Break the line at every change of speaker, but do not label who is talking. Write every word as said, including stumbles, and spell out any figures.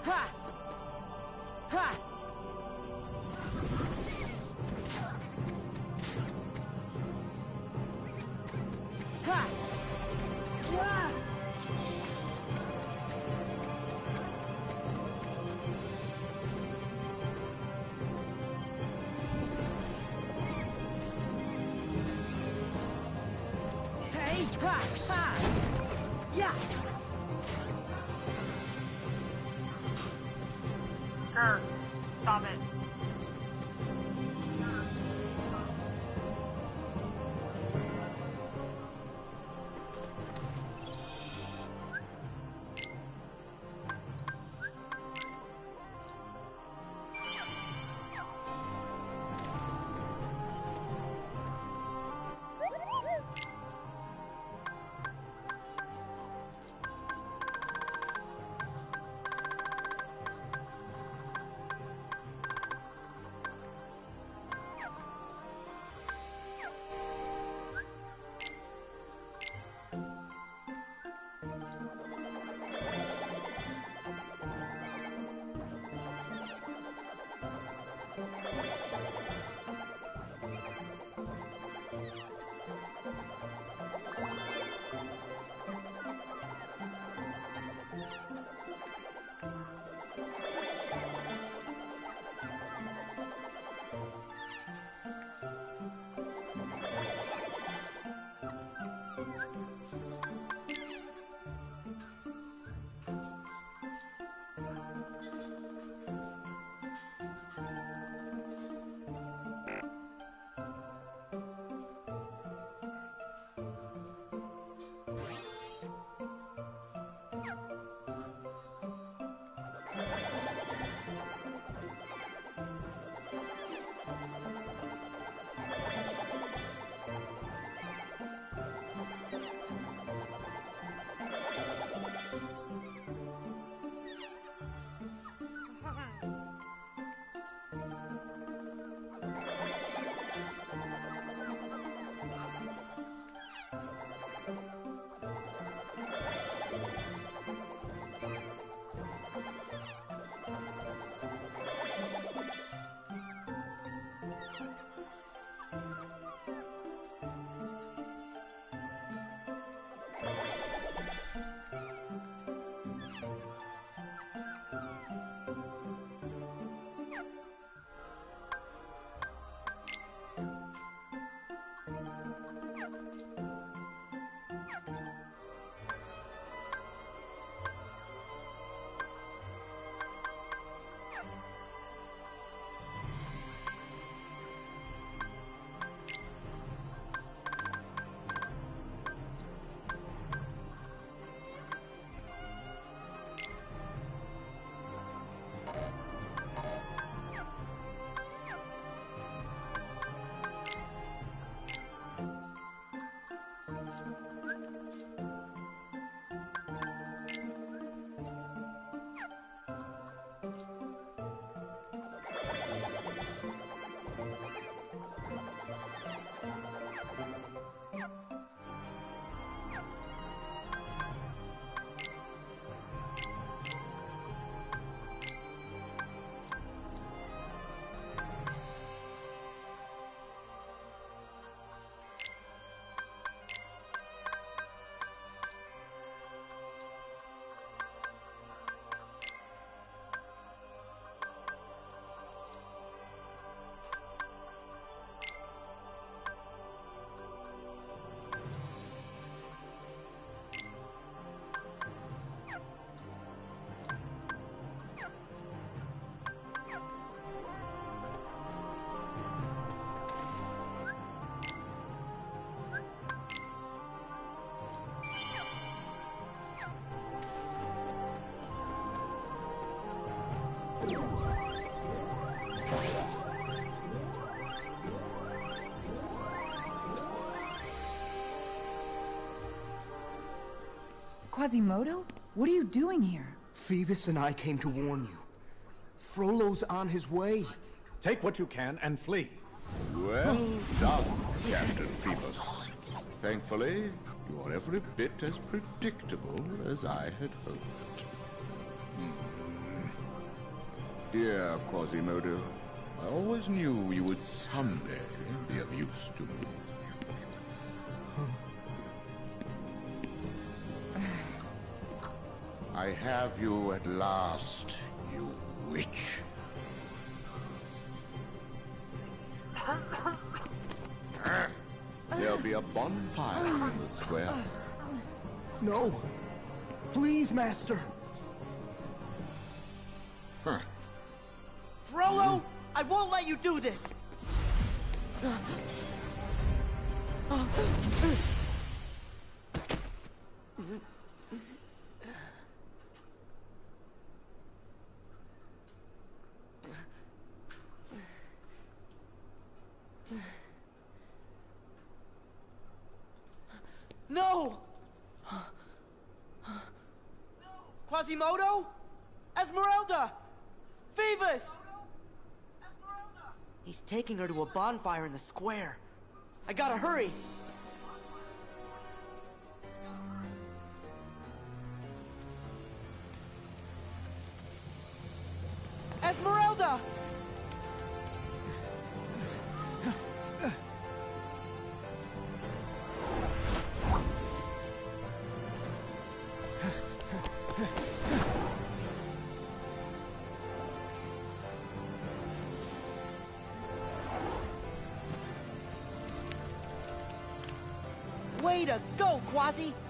Ha! Ha! Ha! Ah! Hey! Ha! Ha! Yeah!
Grr. Stop it.
Quasimodo? What are you doing here?
Phoebus and I came to warn you. Frollo's on his way.
Take what you can and flee.
Well done, Captain Phoebus. Thankfully, you are every bit as predictable as I had hoped. Dear Quasimodo, I always knew you would someday be of use to me. I have you at last, you witch. There'll be a bonfire in the square.
No. Please, Master.
Huh.
Frollo, I won't let you do this! No! Quasimodo? Esmeralda! Phoebus! He's taking her to a bonfire in the square. I gotta hurry! Esmeralda! Way to go, Quasi!